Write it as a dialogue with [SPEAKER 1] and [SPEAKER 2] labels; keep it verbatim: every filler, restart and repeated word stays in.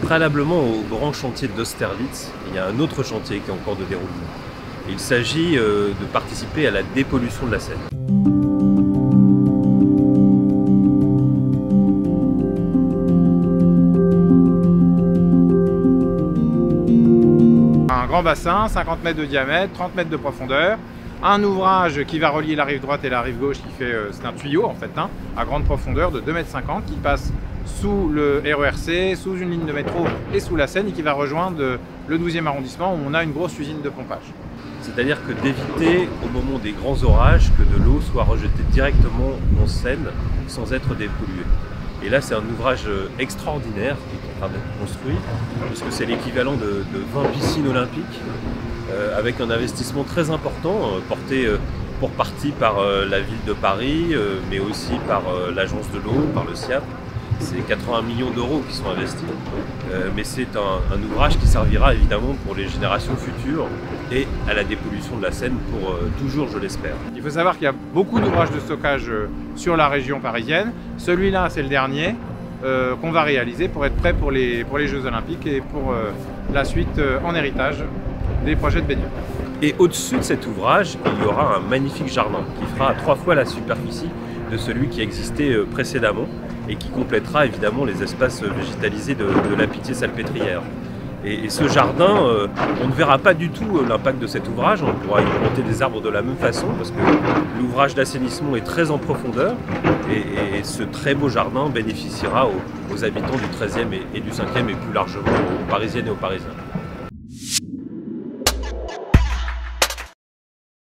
[SPEAKER 1] Préalablement au grand chantier d'Austerlitz, il y a un autre chantier qui est en cours de déroulement. Il s'agit de participer à la dépollution de la Seine.
[SPEAKER 2] Un grand bassin, cinquante mètres de diamètre, trente mètres de profondeur. Un ouvrage qui va relier la rive droite et la rive gauche, qui fait, c'est un tuyau en fait, hein, à grande profondeur de deux mètres cinquante qui passe sous le R E R C, sous une ligne de métro et sous la Seine et qui va rejoindre le douzième arrondissement où on a une grosse usine de pompage.
[SPEAKER 1] C'est-à-dire que d'éviter au moment des grands orages que de l'eau soit rejetée directement en Seine sans être dépolluée. Et là c'est un ouvrage extraordinaire qui est en train d'être construit puisque c'est l'équivalent de, de vingt piscines olympiques euh, avec un investissement très important euh, porté euh, pour partie par euh, la ville de Paris euh, mais aussi par euh, l'agence de l'eau, par le SIAP. C'est quatre-vingts millions d'euros qui sont investis, euh, mais c'est un, un ouvrage qui servira évidemment pour les générations futures et à la dépollution de la Seine pour euh, toujours, je l'espère.
[SPEAKER 2] Il faut savoir qu'il y a beaucoup d'ouvrages de stockage euh, sur la région parisienne. Celui-là, c'est le dernier euh, qu'on va réaliser pour être prêt pour les, pour les Jeux Olympiques et pour euh, la suite euh, en héritage des projets de baignade.
[SPEAKER 1] Et au-dessus de cet ouvrage, il y aura un magnifique jardin qui fera trois fois la superficie de celui qui existait euh, précédemment et qui complétera évidemment les espaces végétalisés de, de la Pitié-Salpêtrière. Et, et ce jardin, euh, on ne verra pas du tout l'impact de cet ouvrage, on pourra y planter des arbres de la même façon parce que l'ouvrage d'assainissement est très en profondeur et, et ce très beau jardin bénéficiera aux, aux habitants du treizième et, et du cinquième et plus largement aux Parisiennes et aux Parisiens.